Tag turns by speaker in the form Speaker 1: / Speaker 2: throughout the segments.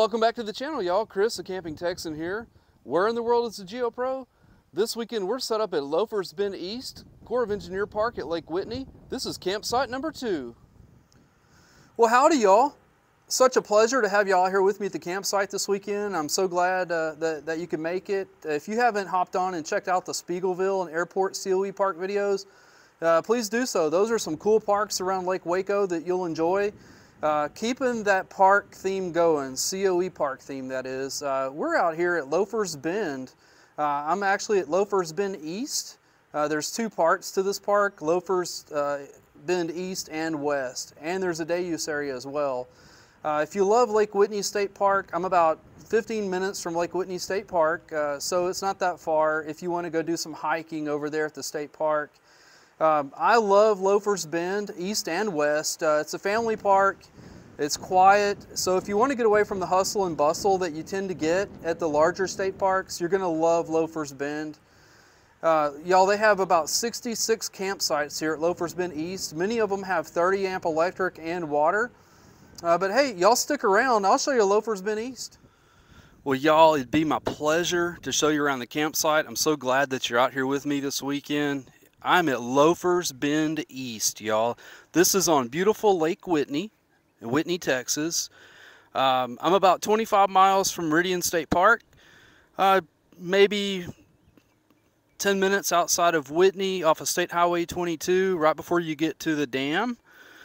Speaker 1: welcome back to the channel, y'all. Chris, the Camping Texan here. Where in the world is the GeoPro? This weekend we're set up at Lofers Bend East, Corps of Engineer Park at Lake Whitney. This is campsite number 2. Well, howdy, y'all. Such a pleasure to have y'all here with me at the campsite this weekend. I'm so glad that you can make it. If you haven't hopped on and checked out the Spiegelville and Airport COE park videos, please do so. Those are some cool parks around Lake Waco that you'll enjoy. Keeping that park theme going, COE park theme that is, we're out here at Lofers Bend. I'm actually at Lofers Bend East. There's 2 parts to this park, Lofers Bend East and West, and there's a day use area as well. If you love Lake Whitney State Park, I'm about 15 minutes from Lake Whitney State Park, so it's not that far if you want to go do some hiking over there at the state park. I love Lofers Bend, East and West. It's a family park. It's quiet. So if you want to get away from the hustle and bustle that you tend to get at the larger state parks, you're going to love Lofers Bend. Y'all, they have about 66 campsites here at Lofers Bend East. Many of them have 30 amp electric and water. But hey, y'all stick around. I'll show you Lofers Bend East. Well, y'all, it'd be my pleasure to show you around the campsite. I'm so glad that you're out here with me this weekend. I'm at Lofers Bend East, y'all. This is on beautiful Lake Whitney, in Whitney, Texas. I'm about 25 miles from Meridian State Park, maybe 10 minutes outside of Whitney off of State Highway 22, right before you get to the dam.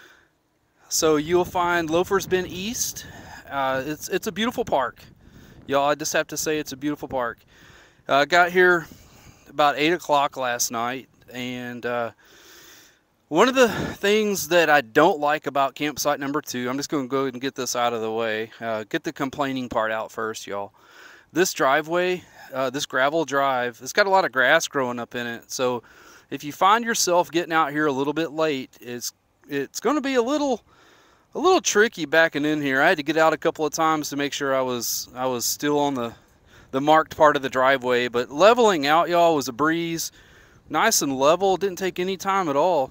Speaker 1: So you'll find Lofers Bend East. It's a beautiful park, y'all. I just have to say it's a beautiful park. I got here about 8 o'clock last night. And one of the things that I don't like about campsite number 2, I'm just going to go ahead and get this out of the way. Get the complaining part out first, y'all. This driveway, this gravel drive, it's got a lot of grass growing up in it. So if you find yourself getting out here a little bit late, it's going to be a little tricky backing in here. I had to get out a couple of times to make sure I was still on the marked part of the driveway. But leveling out, y'all, was a breeze. Nice and level, didn't take any time at all.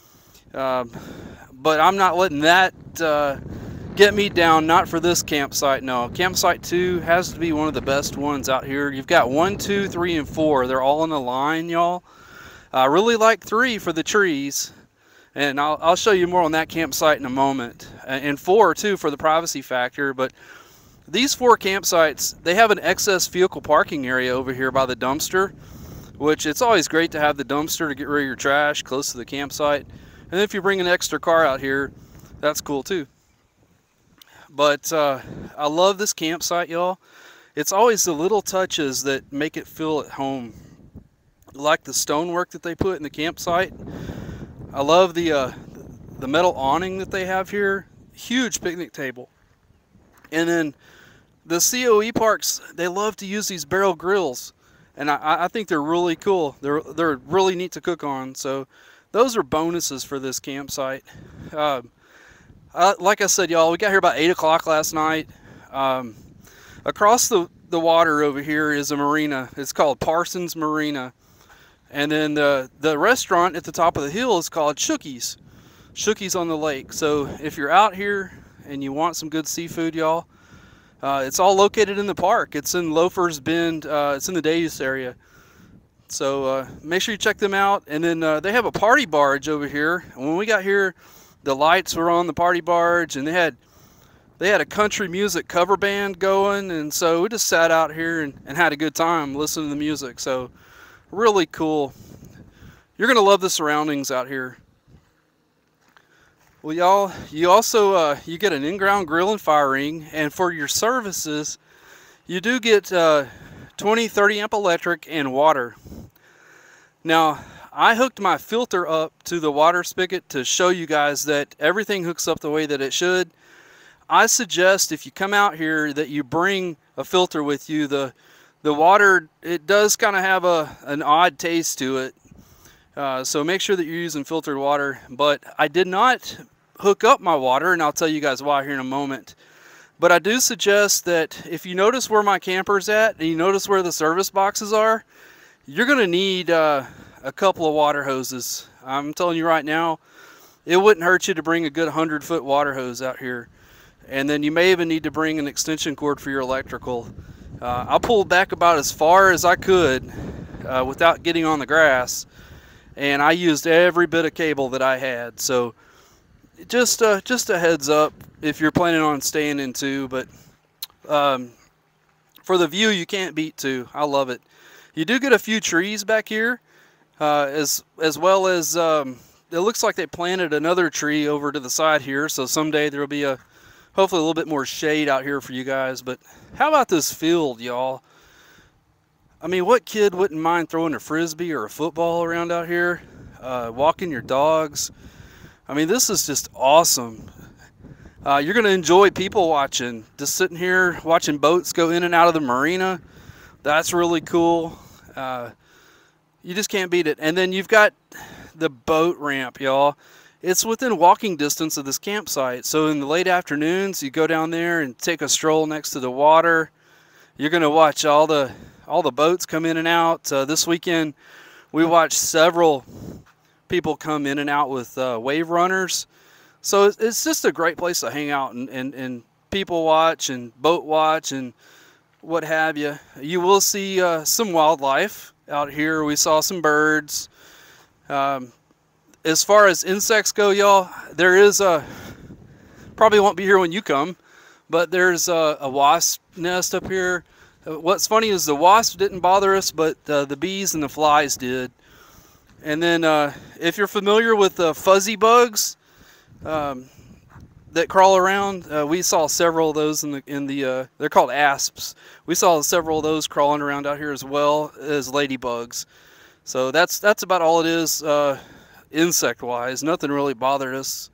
Speaker 1: But I'm not letting that get me down, not for this campsite, no. Campsite 2 has to be one of the best ones out here. You've got 1, 2, 3, and 4. They're all in a line, y'all. I really like 3 for the trees, and I'll show you more on that campsite in a moment. And 4 too for the privacy factor. But these 4 campsites, they have an excess vehicle parking area over here by the dumpster, which it's always great to have the dumpster to get rid of your trash close to the campsite. And if you bring an extra car out here, that's cool too. But I love this campsite, y'all. It's always the little touches that make it feel at home. Like the stonework that they put in the campsite. I love the metal awning that they have here. Huge picnic table. And then the COE parks, they love to use these barrel grills. And I think they're really cool. They're really neat to cook on. So those are bonuses for this campsite. Like I said, y'all, we got here about 8 o'clock last night. Across the water over here is a marina. It's called Parsons Marina. And then the restaurant at the top of the hill is called Shookie's. Shookie's on the lake. So if you're out here and you want some good seafood, y'all, it's all located in the park. It's in Lofers Bend. It's in the day use area. So make sure you check them out. And then they have a party barge over here. And when we got here, the lights were on the party barge, and they had a country music cover band going. And so we just sat out here and had a good time listening to the music. So really cool. You're gonna love the surroundings out here. Well, y'all, you also you get an in-ground grill and fire ring, and for your services, you do get 20, 30 amp electric and water. Now, I hooked my filter up to the water spigot to show you guys that everything hooks up the way that it should. I suggest if you come out here that you bring a filter with you. The water, it does kind of have an odd taste to it. So make sure that you're using filtered water. But I did not hook up my water, and I'll tell you guys why here in a moment. But I do suggest that if you notice where my camper's at and you notice where the service boxes are, you're going to need a couple of water hoses. I'm telling you right now, it wouldn't hurt you to bring a good 100-foot water hose out here. And then you may even need to bring an extension cord for your electrical. I pulled back about as far as I could without getting on the grass, and I used every bit of cable that I had. So just a heads up if you're planning on staying in 2, but for the view, you can't beat 2. I love it. You do get a few trees back here, as well as it looks like they planted another tree over to the side here, so someday there will be hopefully a little bit more shade out here for you guys. But how about this field, y'all? I mean, what kid wouldn't mind throwing a frisbee or a football around out here, walking your dogs? I mean, this is just awesome. You're going to enjoy people watching, just sitting here watching boats go in and out of the marina. That's really cool. You just can't beat it. And then you've got the boat ramp, y'all. It's within walking distance of this campsite. So in the late afternoons, you go down there and take a stroll next to the water. You're going to watch all the boats come in and out. This weekend, we watched several people come in and out with wave runners. So it's just a great place to hang out and people watch and boat watch and what have you. You will see some wildlife out here. We saw some birds. As far as insects go, y'all, there is probably won't be here when you come, but there's a wasp nest up here. What's funny is the wasp didn't bother us, but the bees and the flies did. And then if you're familiar with fuzzy bugs that crawl around, we saw several of those in the they're called asps. We saw several of those crawling around out here, as well as ladybugs. So that's about all it is insect wise. Nothing really bothered us.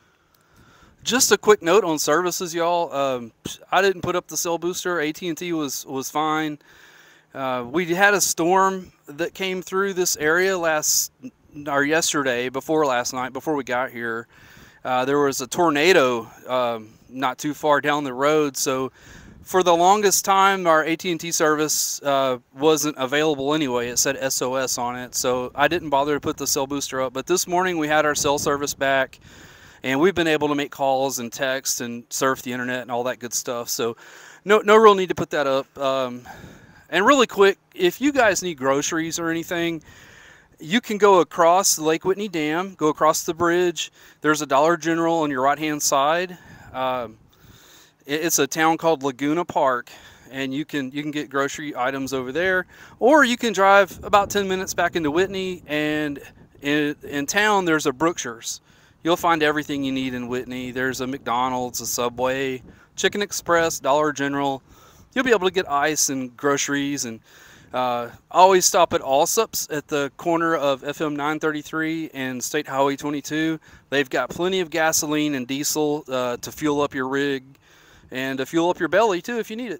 Speaker 1: Just a quick note on services, y'all. I didn't put up the cell booster. AT&T was fine. We had a storm that came through this area yesterday, before last night, before we got here. There was a tornado not too far down the road, so for the longest time our AT&T service wasn't available anyway. It said SOS on it, so I didn't bother to put the cell booster up. But this morning we had our cell service back, and we've been able to make calls and text and surf the internet and all that good stuff. So no real need to put that up. And really quick, if you guys need groceries or anything, you can go across the Lake Whitney Dam, go across the bridge. There's a Dollar General on your right-hand side. It's a town called Laguna Park, and you can get grocery items over there. Or you can drive about 10 minutes back into Whitney, and in town there's a Brookshire's. You'll find everything you need in Whitney. There's a McDonald's, a Subway, Chicken Express, Dollar General. You'll be able to get ice and groceries, and always stop at Allsup's at the corner of FM 933 and State Highway 22. They've got plenty of gasoline and diesel to fuel up your rig and to fuel up your belly too if you need it.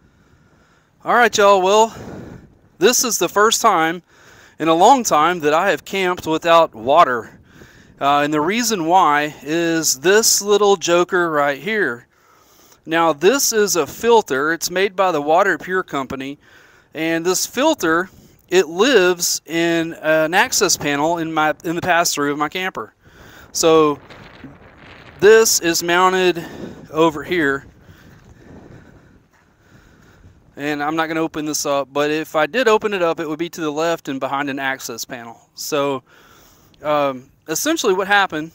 Speaker 1: All right, y'all. Well, this is the first time in a long time that I have camped without water. And the reason why is this little joker right here. Now, this is a filter. It's made by the Water Pure Company. And this filter, it lives in an access panel in the pass-through of my camper. So this is mounted over here. And I'm not going to open this up, but if I did open it up, it would be to the left and behind an access panel. So essentially what happened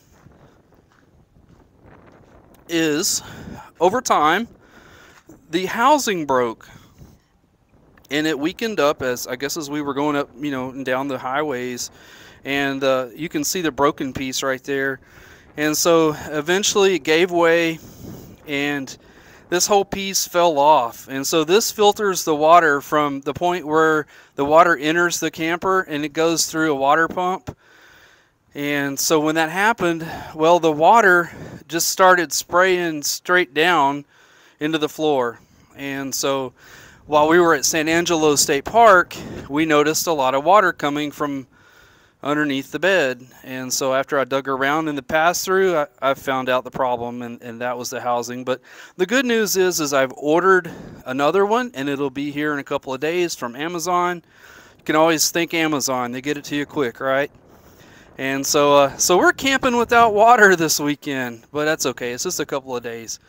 Speaker 1: is, over time, the housing broke. And it weakened up as we were going up, and down the highways, and you can see the broken piece right there. And so eventually it gave way, and this whole piece fell off. And so this filters the water from the point where the water enters the camper, and it goes through a water pump. And so when that happened, well, the water just started spraying straight down into the floor. And so while we were at San Angelo State Park, we noticed a lot of water coming from underneath the bed. And so after I dug around in the pass-through, I found out the problem, and that was the housing. But the good news is I've ordered another one, and it'll be here in a couple of days from Amazon. You can always thank Amazon. They get it to you quick, right? And so we're camping without water this weekend, but that's okay. It's just a couple of days.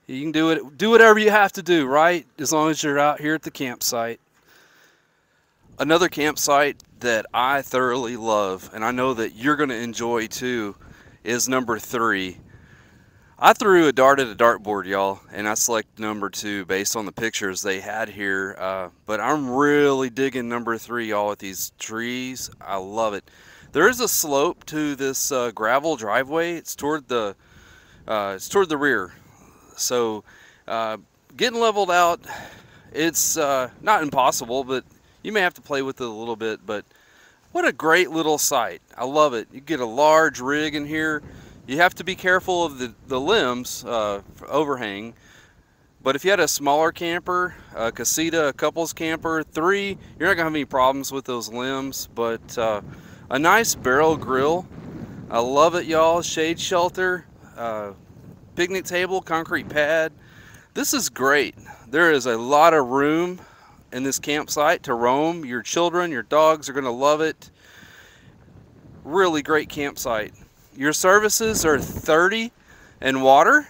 Speaker 1: You can do whatever you have to do, right? As long as you're out here at the campsite. Another campsite that I thoroughly love, and I know that you're going to enjoy too, is number 3. I threw a dart at a dartboard, y'all, and I selected number 2 based on the pictures they had here. But I'm really digging number 3, y'all, with these trees. I love it. There is a slope to this gravel driveway. It's toward the rear. So getting leveled out, it's not impossible, but you may have to play with it a little bit. But what a great little site. I love it. You get a large rig in here. You have to be careful of the limbs overhang. But if you had a smaller camper, a casita, a couples camper, 3, you're not gonna have any problems with those limbs. But a nice barrel grill. I love it, y'all. Shade shelter, picnic table, concrete pad. This is great. There is a lot of room in this campsite to roam. Your children, your dogs are gonna love it. Really great campsite. Your services are 30 and water.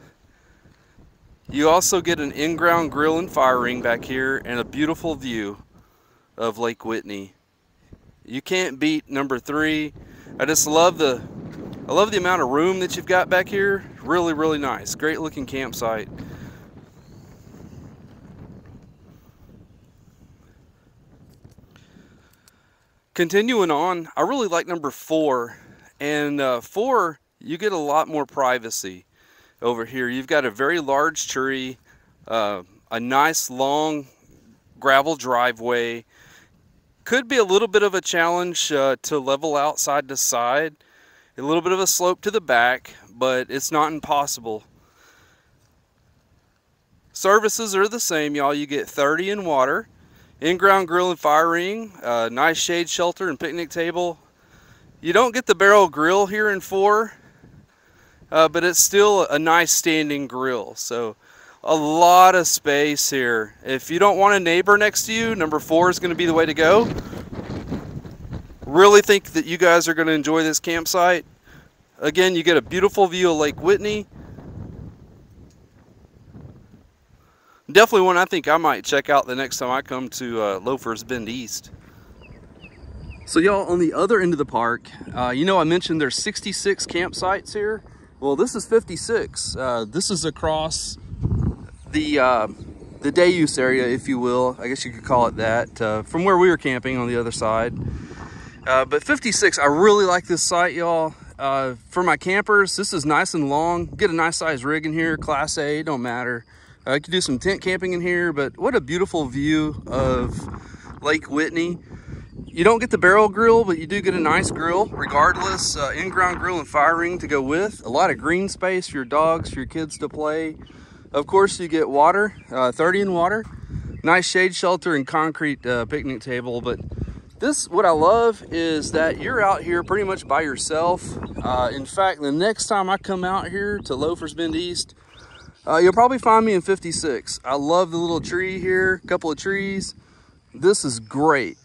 Speaker 1: You also get an in-ground grill and fire ring back here and a beautiful view of Lake Whitney. You can't beat number 3. I just love the amount of room that you've got back here. Really, really nice. Great looking campsite. Continuing on, I really like number 4. And 4, you get a lot more privacy over here. You've got a very large tree, a nice long gravel driveway. Could be a little bit of a challenge to level out side to side. A little bit of a slope to the back, but it's not impossible. Services are the same, y'all. You get 30 in water, in-ground grill and fire ring, nice shade shelter and picnic table. You don't get the barrel grill here in 4, but it's still a nice standing grill. So a lot of space here. If you don't want a neighbor next to you, number 4 is going to be the way to go. Really think that you guys are going to enjoy this campsite. Again, you get a beautiful view of Lake Whitney. Definitely one I think I might check out the next time I come to Lofers Bend East. So y'all, on the other end of the park, you know I mentioned there's 66 campsites here. Well, this is 56. This is across the day use area, if you will. I guess you could call it that, from where we were camping on the other side. But 56, I really like this site, y'all. For my campers, this is nice and long. Get a nice size rig in here, Class A, don't matter. You can do some tent camping in here, but what a beautiful view of Lake Whitney. You don't get the barrel grill, but you do get a nice grill regardless. In-ground grill and fire ring to go with. A lot of green space for your dogs, for your kids to play. Of course, you get water, 30 in water. Nice shade shelter and concrete picnic table. But this, what I love is that you're out here pretty much by yourself. In fact, the next time I come out here to Lofers Bend East, you'll probably find me in 56. I love the little tree here, a couple of trees. This is great.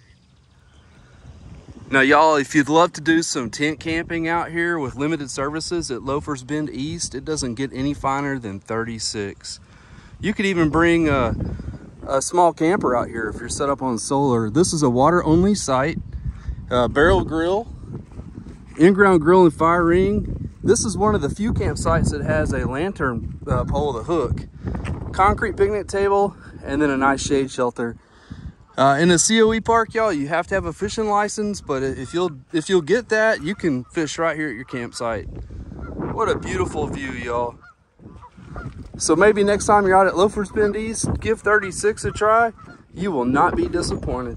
Speaker 1: Now, y'all, if you'd love to do some tent camping out here with limited services at Lofers Bend East, it doesn't get any finer than 36. You could even bring a small camper out here if you're set up on solar. This is a water-only site. Barrel grill, in-ground grill and fire ring. This is one of the few campsites that has a lantern pole with a hook. Concrete picnic table, and then a nice shade shelter. In a COE park, y'all, you have to have a fishing license, but if you'll get that, you can fish right here at your campsite. What a beautiful view, y'all. So maybe next time you're out at Lofers Bend East, give 36 a try. You will not be disappointed.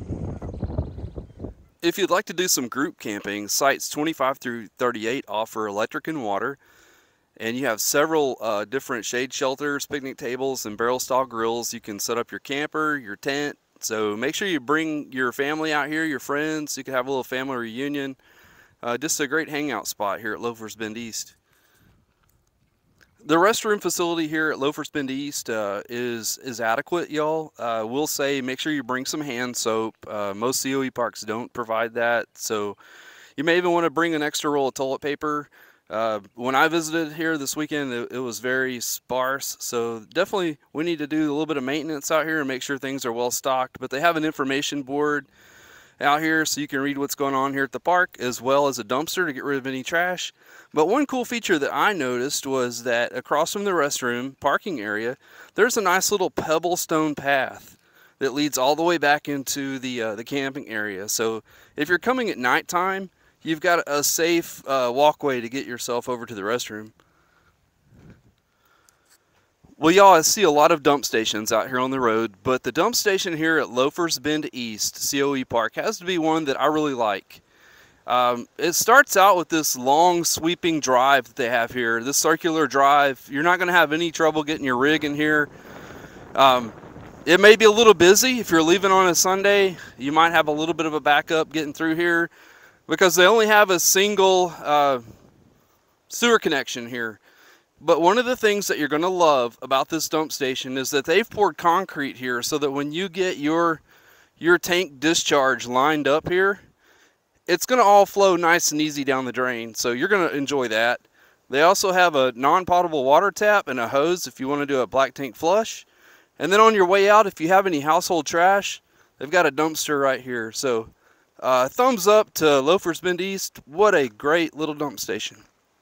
Speaker 1: If you'd like to do some group camping, sites 25 through 38 offer electric and water, and you have several different shade shelters, picnic tables, and barrel style grills. You can set up your camper, your tent. So make sure you bring your family out here, your friends. You can have a little family reunion. Just a great hangout spot here at Lofers Bend East. The restroom facility here at Lofers Bend East is adequate, y'all. We'll say make sure you bring some hand soap. Most COE parks don't provide that, so you may even want to bring an extra roll of toilet paper. When I visited here this weekend, it was very sparse, so definitely we need to do a little bit of maintenance out here and make sure things are well stocked. But they have an information board out here so you can read what's going on here at the park, as well as a dumpster to get rid of any trash. But one cool feature that I noticed was that across from the restroom parking area, there's a nice little pebble stone path that leads all the way back into the camping area. So if you're coming at nighttime, you've got a safe walkway to get yourself over to the restroom. Well, y'all, I see a lot of dump stations out here on the road, but the dump station here at Lofers Bend East COE Park has to be one that I really like. It starts out with this long sweeping drive that they have here, this circular drive. You're not going to have any trouble getting your rig in here. It may be a little busy. If you're leaving on a Sunday, you might have a little bit of a backup getting through here because they only have a single sewer connection here. But one of the things that you're going to love about this dump station is that they've poured concrete here so that when you get your tank discharge lined up here, it's going to all flow nice and easy down the drain. So you're going to enjoy that. They also have a non-potable water tap and a hose if you want to do a black tank flush. And then on your way out, if you have any household trash, they've got a dumpster right here. So thumbs up to Lofers Bend East. What a great little dump station.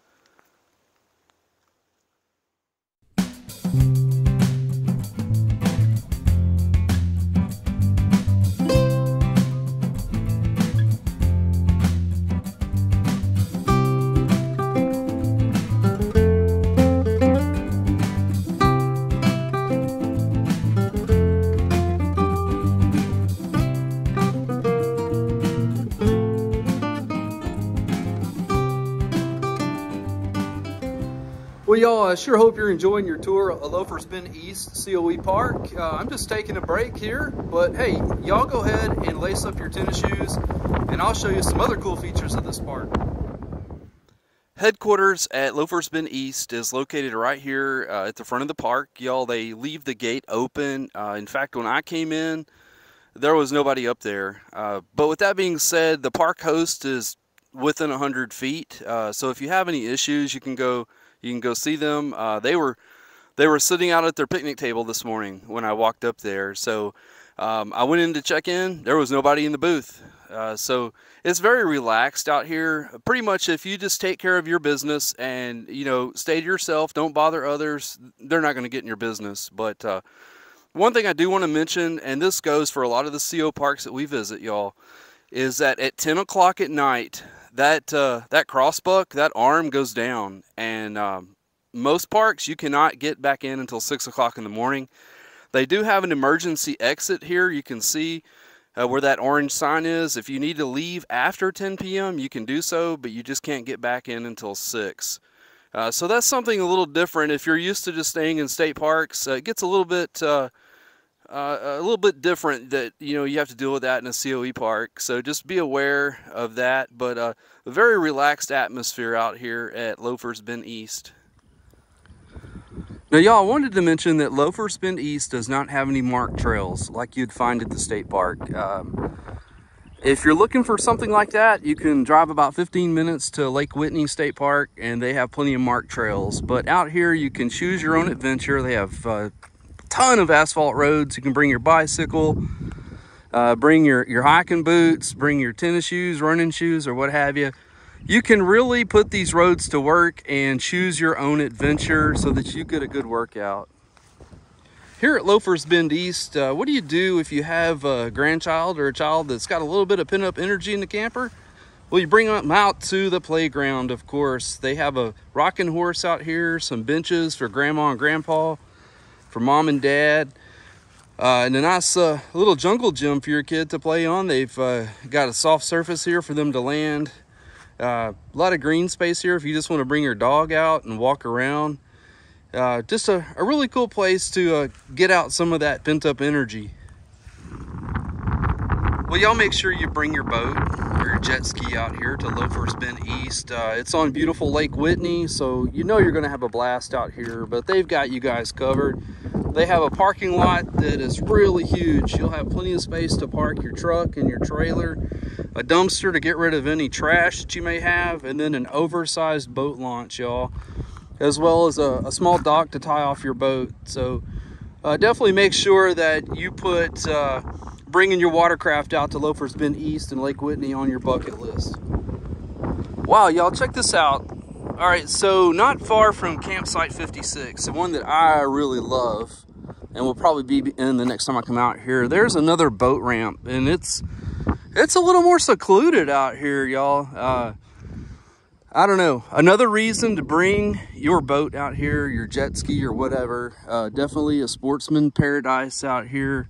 Speaker 1: Well, y'all, I sure hope you're enjoying your tour of Lofers Bend East COE Park. I'm just taking a break here, but hey, y'all go ahead and lace up your tennis shoes, and I'll show you some other cool features of this park. Headquarters at Lofers Bend East is located right here at the front of the park. Y'all, they leave the gate open. In fact, when I came in, there was nobody up there. But with that being said, the park host is within 100 feet. So if you have any issues, you can go see them. They were sitting out at their picnic table this morning when I walked up there. So I went in to check in. There was nobody in the booth. So it's very relaxed out here. Pretty much if you just take care of your business and, you know, stay to yourself, don't bother others, they're not going to get in your business. But one thing I do want to mention, and this goes for a lot of the CO parks that we visit, y'all, is that at 10 o'clock at night, that crossbuck, that arm goes down, and most parks you cannot get back in until 6 o'clock in the morning. They do have an emergency exit here. You can see where that orange sign is. If you need to leave after 10 p.m. you can do so, but you just can't get back in until 6. So that's something a little different. If you're used to just staying in state parks, it gets a little bit different that, you know, you have to deal with that in a COE park. So just be aware of that. But a very relaxed atmosphere out here at Lofers Bend East. Now, y'all, I wanted to mention that Lofers Bend East does not have any marked trails like you'd find at the state park. If you're looking for something like that, you can drive about 15 minutes to Lake Whitney State Park, and they have plenty of marked trails. But out here, you can choose your own adventure. They have ton of asphalt roads. You can bring your bicycle, bring your hiking boots, bring your tennis shoes, running shoes, or what have you. You can really put these roads to work and choose your own adventure so that you get a good workout. Here at Lofers Bend East, what do you do if you have a grandchild or a child that's got a little bit of pent-up energy in the camper? Well, you bring them out to the playground, of course. They have a rocking horse out here, some benches for grandma and grandpa, for mom and dad, and a nice little jungle gym for your kid to play on. They've got a soft surface here for them to land. A lot of green space here if you just want to bring your dog out and walk around. Just a really cool place to get out some of that pent-up energy. Well, y'all make sure you bring your boat or your jet ski out here to Lofers Bend East. It's on beautiful Lake Whitney, so you know you're going to have a blast out here, but they've got you guys covered. They have a parking lot that is really huge. You'll have plenty of space to park your truck and your trailer, a dumpster to get rid of any trash that you may have, and then an oversized boat launch, y'all, as well as a small dock to tie off your boat. So definitely make sure that you put bringing your watercraft out to Lofers Bend East and Lake Whitney on your bucket list. Wow, y'all, check this out. All right, so not far from campsite 56, the one that I really love and will probably be in the next time I come out here, there's another boat ramp, and it's a little more secluded out here, y'all. I don't know, another reason to bring your boat out here, your jet ski or whatever. Definitely a sportsman paradise out here.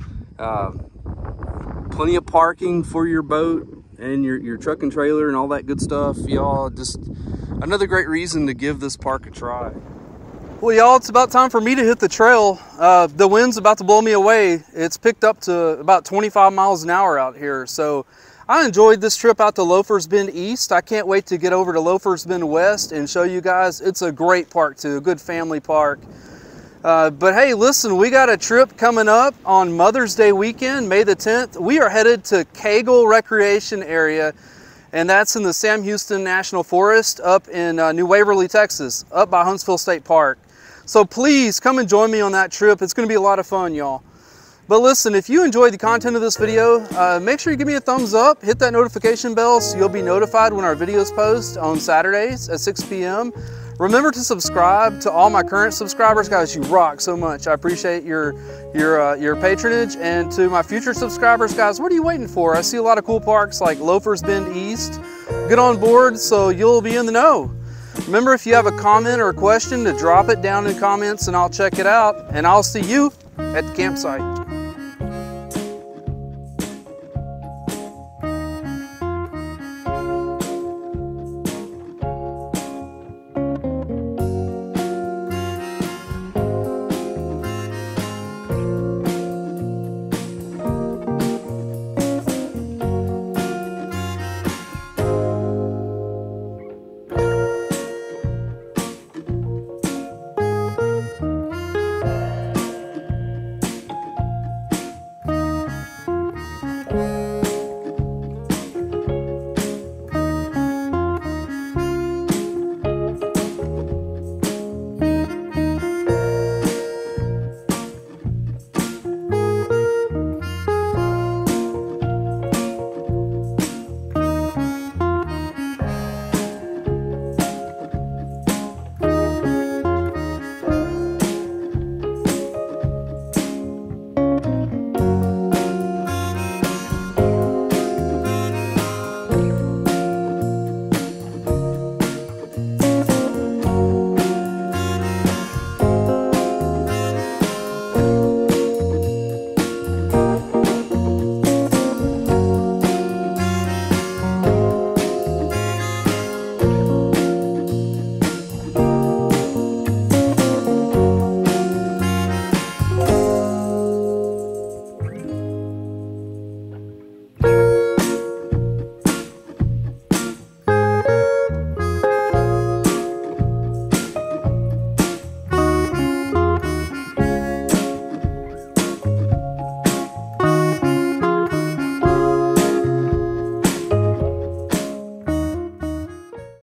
Speaker 1: Plenty of parking for your boat and your truck and trailer and all that good stuff, y'all. Just another great reason to give this park a try. Well, y'all, it's about time for me to hit the trail. The wind's about to blow me away. It's picked up to about 25 miles an hour out here. So I enjoyed this trip out to Lofers Bend East. I can't wait to get over to Lofers Bend West and show you guys. It's a great park too, a good family park. But hey, listen, we got a trip coming up on Mother's Day weekend, May the 10th. We are headed to Cagle Recreation Area, and that's in the Sam Houston National Forest up in New Waverly, Texas, up by Huntsville State Park. So please come and join me on that trip. It's gonna be a lot of fun, y'all. But listen, if you enjoyed the content of this video, make sure you give me a thumbs up, hit that notification bell so you'll be notified when our videos post on Saturdays at 6 p.m. Remember to subscribe to all my current subscribers. Guys, you rock so much. I appreciate your patronage. And to my future subscribers, guys, what are you waiting for? I see a lot of cool parks like Lofers Bend East. Get on board so you'll be in the know. Remember, if you have a comment or a question, to drop it down in the comments and I'll check it out. And I'll see you at the campsite.